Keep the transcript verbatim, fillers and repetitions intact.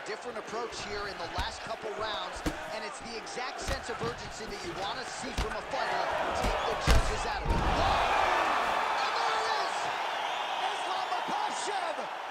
different approach here in the last couple rounds, and it's the exact sense of urgency that you want to see from a fighter. Take the judges out of it. Whoa! And there it is! Islam Makhachev